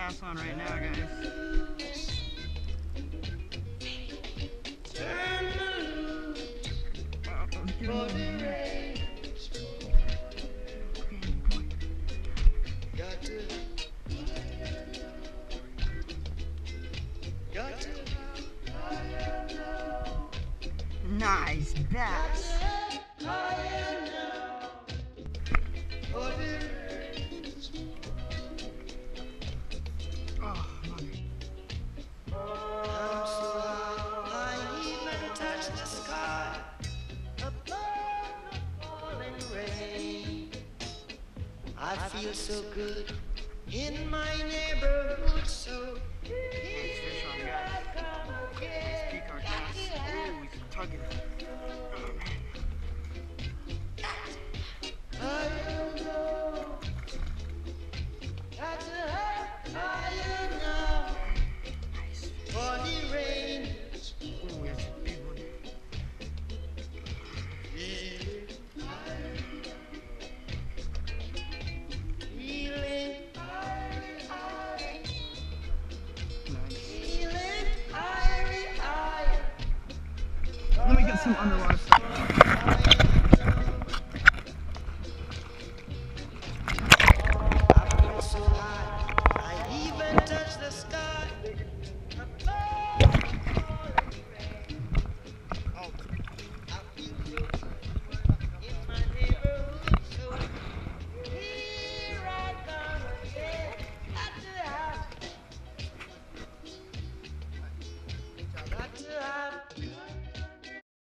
cast on right now, guys. Nice bass. Oh, money. I feel so good in my neighborhood, so Nice fish on, guys. Nice peacock bass. Oh, he's tugging. Oh, man. for the rain. Oh, that's a big one. Let me get some underwater stuff. I feel so high, I even touch the sky.